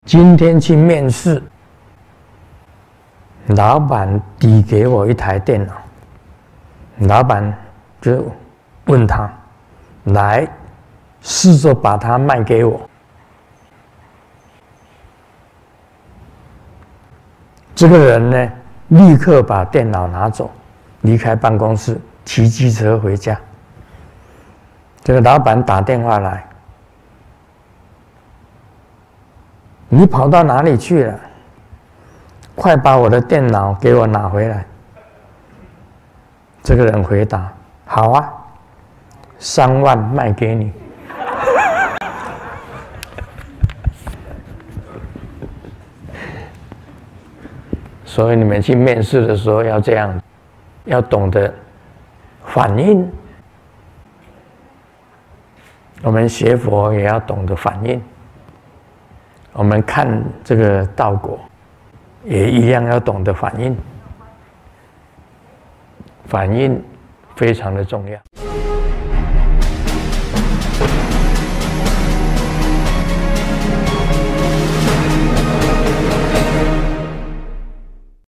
今天去面试，老板递给我一台电脑，老板就问他，来，试着把它卖给我。这个人呢，立刻把电脑拿走，离开办公室，骑机车回家。这个老板打电话来，你跑到哪里去了？快把我的电脑给我拿回来。这个人回答：好啊，3万卖给你。所以你们去面试的时候要这样，要懂得反应。我们学佛也要懂得反应。我们看这个道果，也一样要懂得反应。反应非常的重要。